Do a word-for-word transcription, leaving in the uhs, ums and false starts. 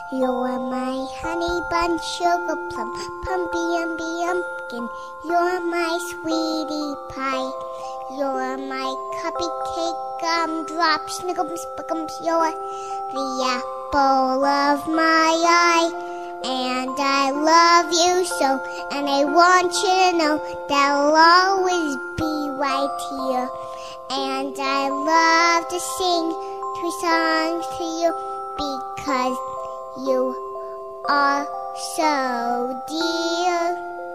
You're my honey bun, sugar plum, pumpy umby umpkin. You're my sweetie pie. You're my cupcake gumdrop, snickums, buckums. You're the apple of my eye. And I love you so, and I want you to know that I'll always be right here. And I love to sing three songs to you because you are so dear.